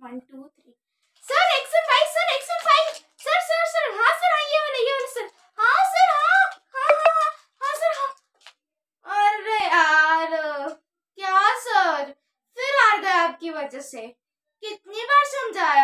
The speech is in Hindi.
1 2 3 sir action 5 sir action 5 sir sir sir हाँ सर हाँ ये वाला सर हाँ सर हाँ हाँ हाँ हाँ सर हाँ। अरे यार क्या सर फिर हार गए आपकी वजह से, कितनी बार समझाया